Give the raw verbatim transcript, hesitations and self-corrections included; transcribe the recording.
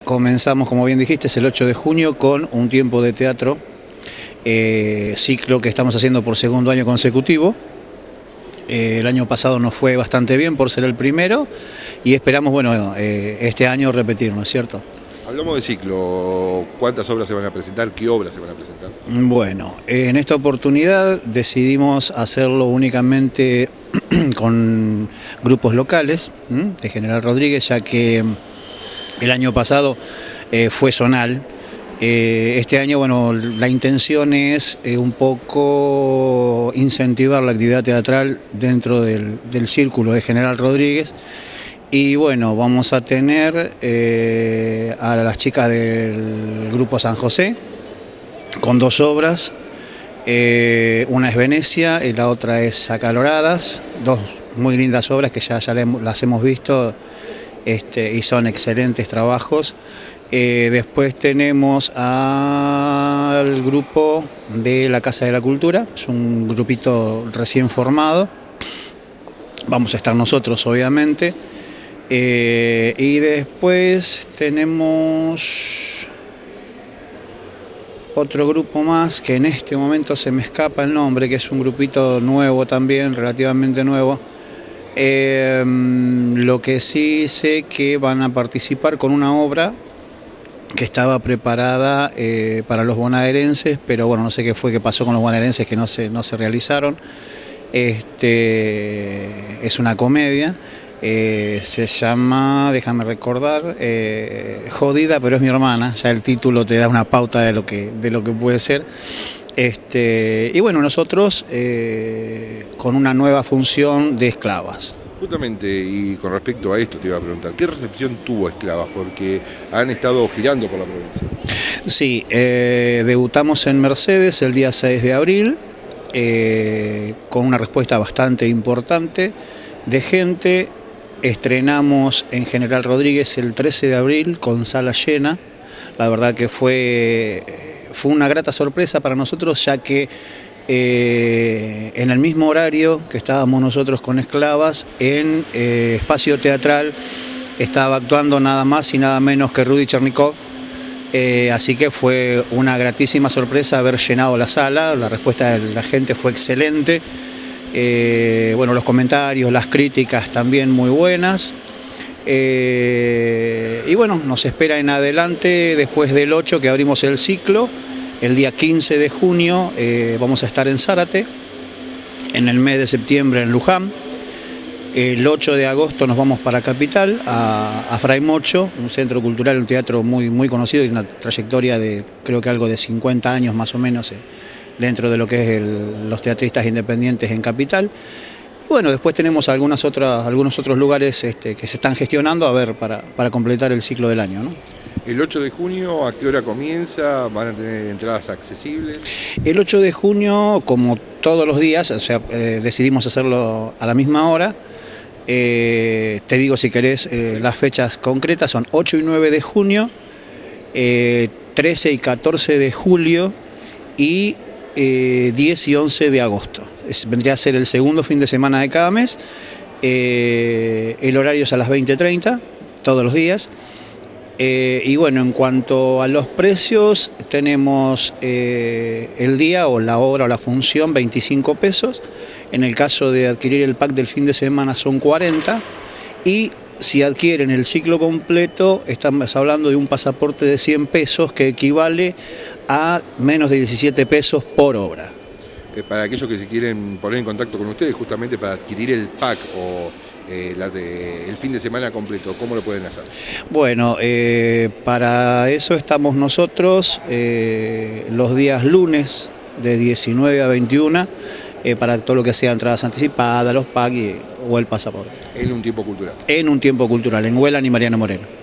comenzamos, como bien dijiste, es el ocho de junio con un tiempo de teatro, eh, ciclo que estamos haciendo por segundo año consecutivo. Eh, el año pasado nos fue bastante bien por ser el primero y esperamos, bueno, eh, este año repetir, ¿no es cierto? Hablamos de ciclo, ¿cuántas obras se van a presentar? ¿Qué obras se van a presentar? Bueno, en esta oportunidad decidimos hacerlo únicamente con grupos locales, ¿m? de General Rodríguez, ya que el año pasado eh, fue zonal. Eh, este año, bueno, la intención es eh, un poco incentivar la actividad teatral dentro del, del círculo de General Rodríguez. Y bueno, vamos a tener eh, a las chicas del grupo San José con dos obras, eh, una es Venecia y la otra es Acaloradas, dos muy lindas obras que ya, ya las hemos visto este, y son excelentes trabajos. Eh, después tenemos al grupo de la Casa de la Cultura, es un grupito recién formado, vamos a estar nosotros obviamente. Eh, y después tenemos otro grupo más que en este momento se me escapa el nombre, que es un grupito nuevo también, relativamente nuevo. Eh, lo que sí sé que van a participar con una obra que estaba preparada eh, para los bonaerenses, pero bueno, no sé qué fue que pasó con los bonaerenses que no se, no se realizaron. Este, es una comedia. Eh, se llama, déjame recordar, eh, Jodida, pero es mi hermana, ya el título te da una pauta de lo que, de lo que puede ser. Este, y bueno, nosotros eh, con una nueva función de Esclavas. Justamente, y con respecto a esto te iba a preguntar, ¿qué recepción tuvo Esclavas? Porque han estado girando por la provincia. Sí, eh, debutamos en Mercedes el día seis de abril, eh, con una respuesta bastante importante de gente. Estrenamos en General Rodríguez el trece de abril con sala llena. La verdad que fue, fue una grata sorpresa para nosotros, ya que eh, en el mismo horario que estábamos nosotros con Esclavas, en eh, espacio teatral estaba actuando nada más y nada menos que Rudy Chernikov. Eh, así que fue una gratísima sorpresa haber llenado la sala. La respuesta de la gente fue excelente. Eh, bueno, los comentarios, las críticas también muy buenas. Eh, y bueno, nos espera en adelante, después del ocho que abrimos el ciclo, el día quince de junio eh, vamos a estar en Zárate, en el mes de septiembre en Luján. El ocho de agosto nos vamos para Capital, a, a Fray Mocho, un centro cultural, un teatro muy, muy conocido y una trayectoria de creo que algo de cincuenta años más o menos. Eh, dentro de lo que es el, los teatristas independientes en Capital. Y bueno, después tenemos algunas otras, algunos otros lugares este, que se están gestionando a ver para, para completar el ciclo del año, ¿no? ¿El ocho de junio a qué hora comienza? ¿Van a tener entradas accesibles? El ocho de junio, como todos los días, o sea, eh, decidimos hacerlo a la misma hora. Eh, te digo si querés eh, las fechas concretas, son ocho y nueve de junio, eh, trece y catorce de julio y Eh, diez y once de agosto. Es, vendría a ser el segundo fin de semana de cada mes. Eh, el horario es a las veinte treinta, todos los días. Eh, y bueno, en cuanto a los precios, tenemos eh, el día o la hora o la función veinticinco pesos. En el caso de adquirir el pack del fin de semana son cuarenta. Y si adquieren el ciclo completo, estamos hablando de un pasaporte de cien pesos que equivale a menos de diecisiete pesos por obra. Eh, para aquellos que se quieren poner en contacto con ustedes, justamente para adquirir el pack o eh, la de, el fin de semana completo, ¿cómo lo pueden hacer? Bueno, eh, para eso estamos nosotros eh, los días lunes de diecinueve a veintiuna, eh, para todo lo que sea entradas anticipadas, los packs y, o el pasaporte. En un tiempo cultural. En un tiempo cultural, en Huelan y Mariano Moreno.